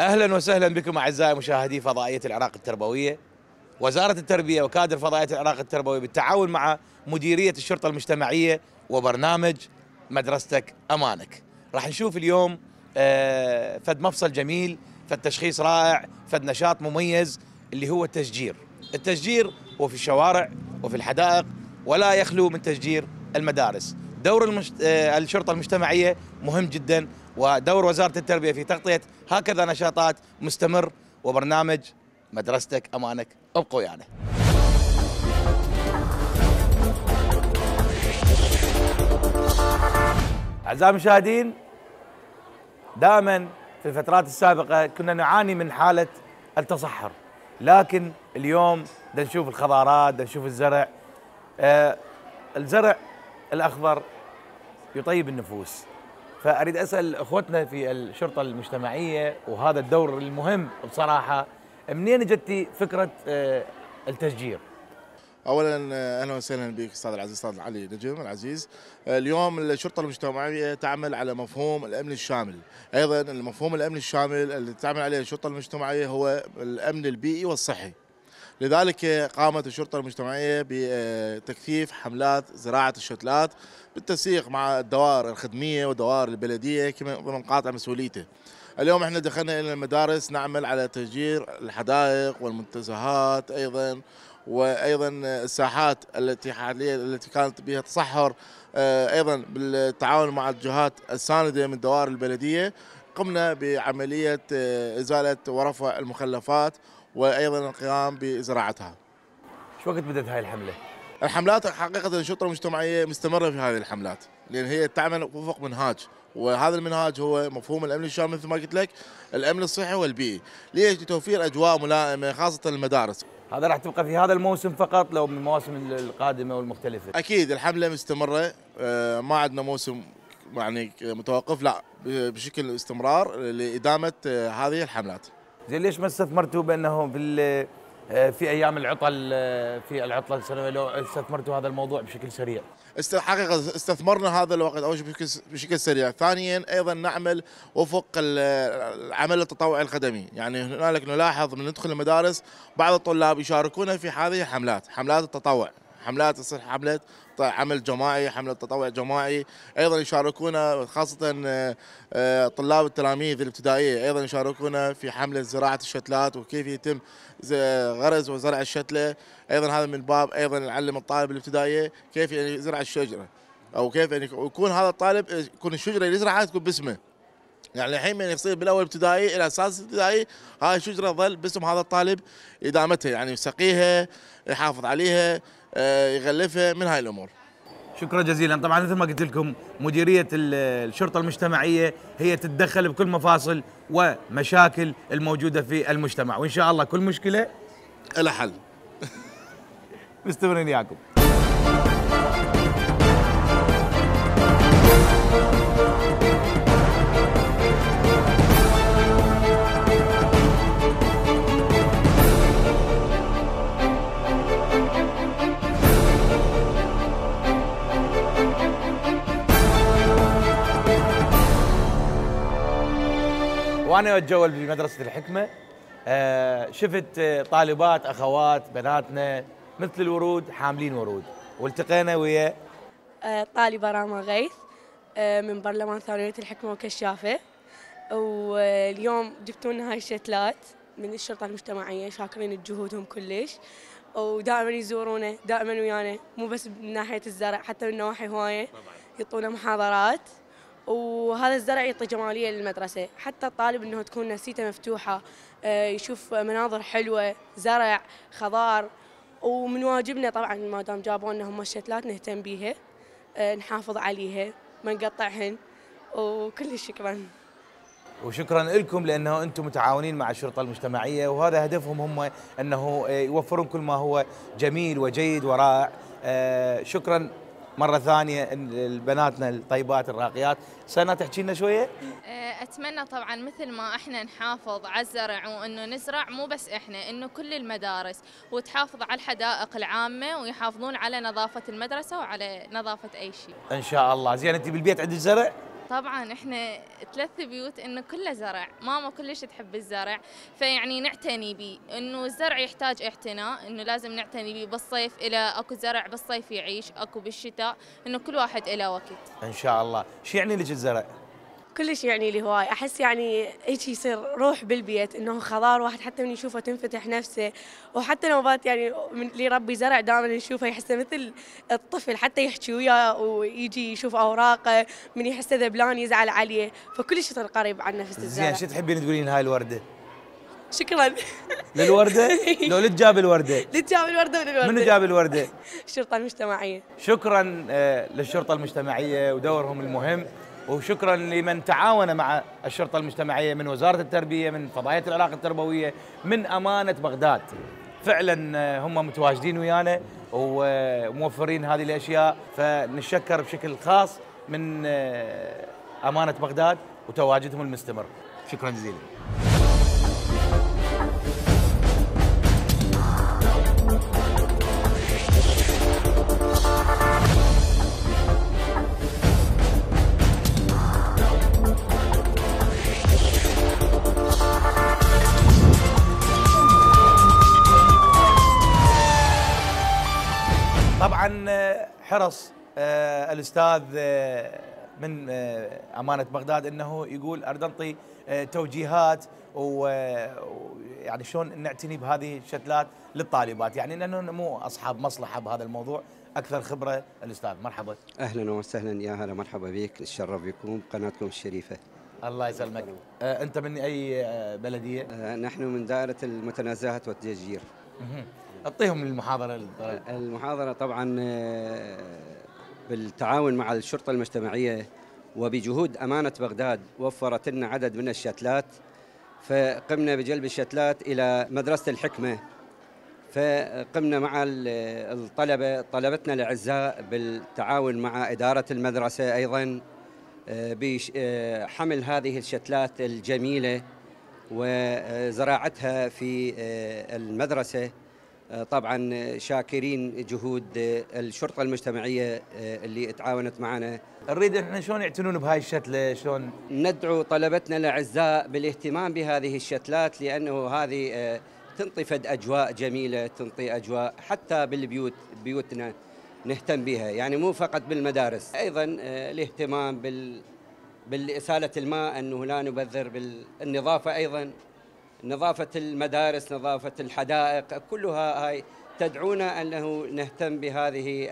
أهلا وسهلا بكم أعزائي مشاهدي فضائية العراق التربوية. وزارة التربية وكادر فضائية العراق التربوي بالتعاون مع مديرية الشرطة المجتمعية وبرنامج مدرستك أمانك راح نشوف اليوم فد مفصل جميل، فد تشخيص رائع، فد نشاط مميز اللي هو التشجير. التشجير هو في الشوارع وفي الحدائق، ولا يخلو من تشجير المدارس. دور الشرطة المجتمعية مهم جدا، ودور وزارة التربية في تغطية هكذا نشاطات مستمر. وبرنامج مدرستك أمانك، ابقوا يعني. أعزائي المشاهدين، دائما في الفترات السابقة كنا نعاني من حالة التصحر، لكن اليوم دا نشوف الخضارات، دا نشوف الزرع. الزرع الأخضر يطيب النفوس. فأريد أسأل أخوتنا في الشرطة المجتمعية وهذا الدور المهم بصراحة، منين جتي فكرة التشجير؟ اولا اهلا وسهلا بك استاذ العزيز استاذ علي نجم العزيز. اليوم الشرطه المجتمعيه تعمل على مفهوم الامن الشامل. ايضا المفهوم الامن الشامل اللي تعمل عليه الشرطه المجتمعيه هو الامن البيئي والصحي. لذلك قامت الشرطه المجتمعيه بتكثيف حملات زراعه الشتلات بالتنسيق مع الدوائر الخدميه والدوائر البلديه ضمن قاطع مسؤوليته. اليوم احنا دخلنا الى المدارس نعمل على تشجير الحدائق والمنتزهات، وايضا الساحات التي كانت بها تصحر. ايضا بالتعاون مع الجهات السانده من الدوائر البلديه قمنا بعمليه ازاله ورفع المخلفات وايضا القيام بزراعتها. شو وقت بدأت هاي الحملة؟ الحملات حقيقه الشرطه المجتمعيه مستمره في هذه الحملات، لان هي تعمل وفق منهاج، وهذا المنهاج هو مفهوم الامن الشامل مثل ما قلت لك، الامن الصحي والبيئي. ليش؟ لتوفير اجواء ملائمه خاصه المدارس. هذا راح تبقى في هذا الموسم فقط لو من المواسم القادمة والمختلفة؟ اكيد الحمله مستمره، ما عندنا موسم يعني متوقف، لا بشكل استمرار لادامه هذه الحملات. زين، ليش ما استثمرتوا بانه في ايام العطل، في العطله السنويه، لو استثمرتوا هذا الموضوع بشكل سريع؟ حقيقه استثمرنا هذا الوقت اول شيء بشكل سريع، ثانيا ايضا نعمل وفق العمل التطوعي الخدمي. يعني هنالك نلاحظ من ندخل المدارس بعض الطلاب يشاركون في هذه الحملات، حملات التطوع، حملات تصير حملة عمل جماعي، حملة تطوع جماعي. ايضا يشاركون خاصة طلاب التلاميذ الابتدائية، ايضا يشاركون في حملة زراعة الشتلات وكيف يتم غرز وزرع الشتلة. ايضا هذا من باب ايضا نعلم الطالب الابتدائية كيف يعني يزرع الشجرة، او كيف يعني يكون هذا الطالب يكون الشجرة اللي يزرعها تكون باسمه. يعني الحين من يصير بالاول ابتدائي الى اساس ابتدائي هاي الشجره تظل باسم هذا الطالب، ادامتها يعني يسقيها، يحافظ عليها، يغلفها، من هاي الامور. شكرا جزيلا. طبعا مثل ما قلت لكم، مديريه الشرطه المجتمعيه هي تتدخل بكل مفاصل ومشاكل الموجوده في المجتمع، وان شاء الله كل مشكله لها حل. مستمرين وياكم. وأنا أتجول بمدرسة الحكمة، شفت طالبات أخوات بناتنا مثل الورود حاملين ورود، والتقينا ويا طالبة راما غيث من برلمان ثانوية الحكمة وكشافة. واليوم جبتوا لنا هاي الشتلات من الشرطة المجتمعية، شاكرين جهودهم كلش، ودائما يزورونا دائما ويانا، مو بس من ناحية الزرع، حتى من نواحي هواية يعطونا محاضرات. وهذا الزرع يعطي جمالية للمدرسة، حتى الطالب انه تكون نفسيته مفتوحة، يشوف مناظر حلوة، زرع، خضار. ومن واجبنا طبعا ما دام جابوا لنا هم الشتلات نهتم بيها، نحافظ عليها، ما نقطعهن، وكل شكرا. وشكرا لكم لانه انتم متعاونين مع الشرطه المجتمعيه، وهذا هدفهم هم، انه يوفرون كل ما هو جميل وجيد ورائع. شكرا مرة ثانية بناتنا الطيبات الراقيات. سنة تحكي لنا شوية؟ أتمنى طبعا مثل ما احنا نحافظ على الزرع وانه نزرع، مو بس احنا، انه كل المدارس وتحافظ على الحدائق العامة ويحافظون على نظافة المدرسة وعلى نظافة اي شيء. ان شاء الله. زين، انت بالبيت عندك زرع؟ طبعا احنا 3 بيوت انه كله زرع، ماما كلش تحب الزرع، فيعني نعتني به، انه الزرع يحتاج اعتناء، انه لازم نعتني به بالصيف، الى اكو زرع بالصيف يعيش، اكو بالشتاء، انه كل واحد له وقت. ان شاء الله. شو يعني لك الزرع؟ كلش يعني لي هواي، احس يعني هيك يصير روح بالبيت، انه خضار واحد حتى من يشوفه تنفتح نفسه، وحتى نوبات يعني من اللي يربي زرع دائما نشوفه يحسه مثل الطفل، حتى يحكي وياه ويجي يشوف اوراقه، من يحسه ذبلان يزعل عليه، فكلش يصير قريب عن نفس الزرع. زين، شو تحبين تقولين هاي الورده؟ شكرا. للورده؟ لو اللي جاب الورده؟ اللي جاب الورده من الورده. منو جاب الورده؟ الشرطه المجتمعيه. شكرا للشرطه المجتمعيه ودورهم المهم، وشكرا لمن تعاون مع الشرطه المجتمعيه من وزاره التربيه، من فضائيه العلاقه التربويه، من امانه بغداد. فعلا هم متواجدين ويانا وموفرين هذه الاشياء، فنتشكر بشكل خاص من امانه بغداد وتواجدهم المستمر. شكرا جزيلا. طبعا حرص الاستاذ من امانه بغداد انه يقول اريد انطي توجيهات ويعني شلون نعتني بهذه الشتلات للطالبات، يعني انه مو اصحاب مصلحه بهذا الموضوع، اكثر خبره الاستاذ. مرحبا. اهلا وسهلا، يا هلا، مرحبا بك، نتشرف بكم بقناتكم الشريفه. الله يسلمك. انت من اي بلديه؟ نحن من دائره المتنازهات والتشجير. اعطيهم المحاضره. المحاضره طبعا بالتعاون مع الشرطه المجتمعيه وبجهود امانه بغداد وفرت لنا عدد من الشتلات، فقمنا بجلب الشتلات الى مدرسه الحكمه، فقمنا مع طلبتنا الاعزاء بالتعاون مع اداره المدرسه ايضا بحمل هذه الشتلات الجميله وزراعتها في المدرسه. طبعا شاكرين جهود الشرطه المجتمعيه اللي تعاونت معنا. نريد احنا شلون يعتنون بهاي الشتله، شلون ندعو طلبتنا الاعزاء بالاهتمام بهذه الشتلات، لانه هذه تنطي فد اجواء جميله، تنطي اجواء حتى بالبيوت، بيوتنا نهتم بها، يعني مو فقط بالمدارس، ايضا الاهتمام بالإسالة الماء، انه لا نبذر بالنظافه، ايضا نظافة المدارس، نظافة الحدائق، كلها هاي تدعونا أنه نهتم بهذه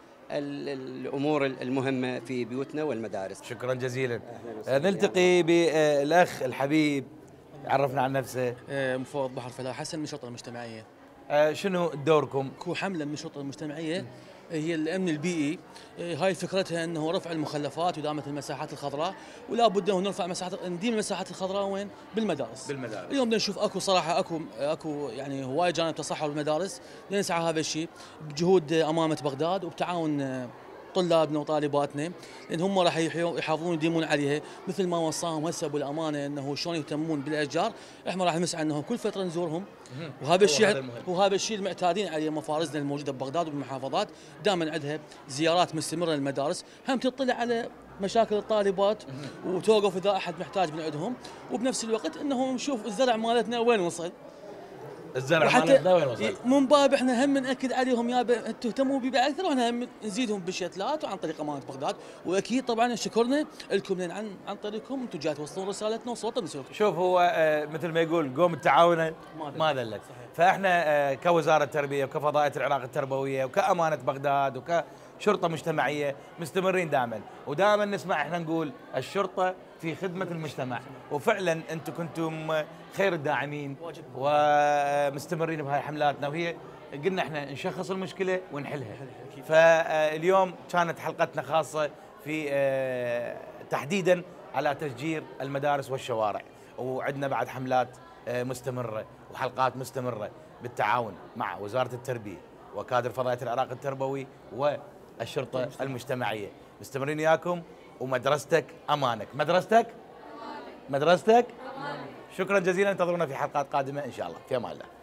الأمور المهمة في بيوتنا والمدارس. شكرا جزيلا. نلتقي بالأخ الحبيب، عرفنا عن نفسه. مفوض بحر فلاح حسن من الشرطة المجتمعية. شنو دوركم؟ كو حملة من الشرطة المجتمعية هي الأمن البيئي، هاي فكرتها أنه رفع المخلفات وإدامة المساحات الخضراء، ولا بد أنه نرفع نديم المساحات الخضراء وين؟ بالمدارس. اليوم بدنا نشوف اكو صراحة اكو يعني هواي جانب تصحر بالمدارس، نسعى هذا الشيء بجهود أمانة بغداد وبتعاون طلابنا وطالباتنا، لان هم راح يحافظون يديمون عليها، مثل ما وصاهم هسه ابو الامانه انه شلون يهتمون بالاشجار، احنا راح نسعى انهم كل فتره نزورهم، وهذا الشيء المعتادين عليه مفارزنا الموجوده ببغداد وبالمحافظات، دائما عندها زيارات مستمره للمدارس، هم تطلع على مشاكل الطالبات وتوقف اذا احد محتاج من عندهم، وبنفس الوقت انهم نشوف الزرع مالتنا وين وصل. الزرع مالتنا وين وصل؟ من باب احنا هم ناكد عليهم يا تهتموا به اكثر، واحنا هم نزيدهم بالشتلات وعن طريق امانه بغداد، واكيد طبعا شكرنا لكم لان عن طريقكم انتم جاي توصلون رسالتنا وصوتنا بنسويكم. شوف هو مثل ما يقول قوم التعاون ما ذلك، فاحنا كوزاره تربيه وكفضائيه العلاقه التربويه وكامانه بغداد وكشرطه مجتمعيه مستمرين دائما، ودائما نسمع احنا نقول الشرطه في خدمة المجتمع، وفعلا انتم كنتم خير الداعمين ومستمرين بهاي حملاتنا، وهي قلنا احنا نشخص المشكلة ونحلها. فاليوم كانت حلقتنا خاصة في تحديدا على تشجير المدارس والشوارع، وعندنا بعد حملات مستمرة وحلقات مستمرة بالتعاون مع وزارة التربية وكادر فضائية العراق التربوي والشرطة المجتمعية. مستمرين وياكم، ومدرستك أمانك. مدرستك أمانك. شكرا جزيلا، انتظرونا في حلقات قادمة إن شاء الله. في أمان الله.